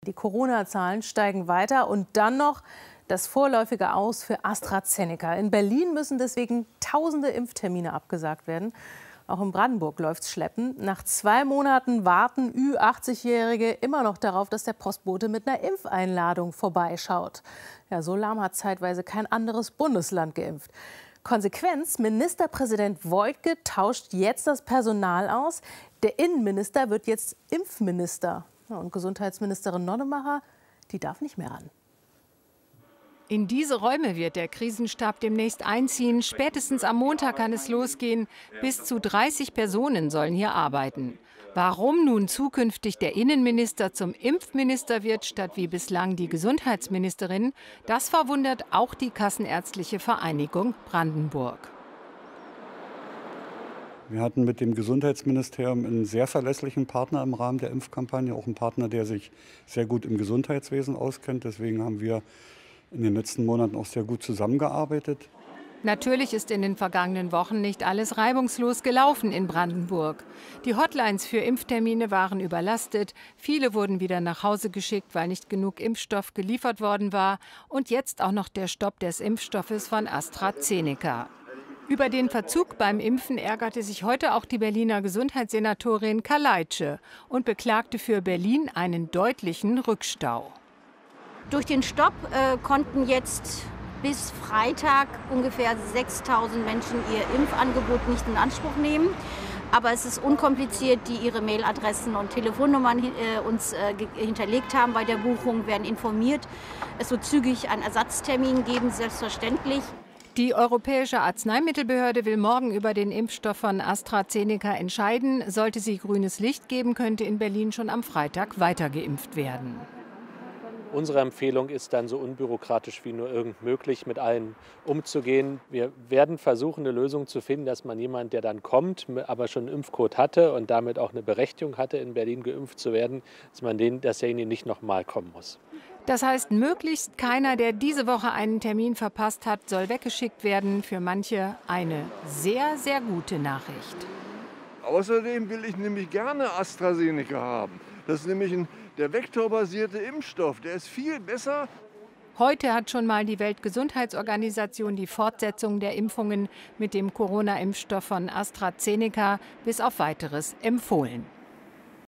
Die Corona-Zahlen steigen weiter und dann noch das vorläufige Aus für AstraZeneca. In Berlin müssen deswegen tausende Impftermine abgesagt werden. Auch in Brandenburg läuft es schleppend. Nach 2 Monaten warten Ü80-Jährige immer noch darauf, dass der Postbote mit einer Impfeinladung vorbeischaut. Ja, so lahm hat zeitweise kein anderes Bundesland geimpft. Konsequenz: Ministerpräsident Woidke tauscht jetzt das Personal aus. Der Innenminister wird jetzt Impfminister. Ja, und Gesundheitsministerin Nonnemacher, die darf nicht mehr ran. In diese Räume wird der Krisenstab demnächst einziehen. Spätestens am Montag kann es losgehen. Bis zu 30 Personen sollen hier arbeiten. Warum nun zukünftig der Innenminister zum Impfminister wird, statt wie bislang die Gesundheitsministerin, das verwundert auch die Kassenärztliche Vereinigung Brandenburg. Wir hatten mit dem Gesundheitsministerium einen sehr verlässlichen Partner im Rahmen der Impfkampagne, auch einen Partner, der sich sehr gut im Gesundheitswesen auskennt. Deswegen haben wir in den letzten Monaten auch sehr gut zusammengearbeitet. Natürlich ist in den vergangenen Wochen nicht alles reibungslos gelaufen in Brandenburg. Die Hotlines für Impftermine waren überlastet, viele wurden wieder nach Hause geschickt, weil nicht genug Impfstoff geliefert worden war. Und jetzt auch noch der Stopp des Impfstoffes von AstraZeneca. Über den Verzug beim Impfen ärgerte sich heute auch die Berliner Gesundheitssenatorin Kaleitsche und beklagte für Berlin einen deutlichen Rückstau. Durch den Stopp konnten jetzt bis Freitag ungefähr 6.000 Menschen ihr Impfangebot nicht in Anspruch nehmen. Aber es ist unkompliziert, die ihre Mailadressen und Telefonnummern uns hinterlegt haben bei der Buchung, werden informiert. Es wird zügig einen Ersatztermin geben, selbstverständlich. Die Europäische Arzneimittelbehörde will morgen über den Impfstoff von AstraZeneca entscheiden. Sollte sie grünes Licht geben, könnte in Berlin schon am Freitag weitergeimpft werden. Unsere Empfehlung ist dann so unbürokratisch wie nur irgend möglich mit allen umzugehen. Wir werden versuchen, eine Lösung zu finden, dass man jemand, der dann kommt, aber schon einen Impfcode hatte und damit auch eine Berechtigung hatte, in Berlin geimpft zu werden, dass derjenige nicht nochmal kommen muss. Das heißt, möglichst keiner, der diese Woche einen Termin verpasst hat, soll weggeschickt werden. Für manche eine sehr, sehr gute Nachricht. Außerdem will ich nämlich gerne AstraZeneca haben. Das ist nämlich der vektorbasierte Impfstoff. Der ist viel besser. Heute hat schon mal die Weltgesundheitsorganisation die Fortsetzung der Impfungen mit dem Corona-Impfstoff von AstraZeneca bis auf Weiteres empfohlen.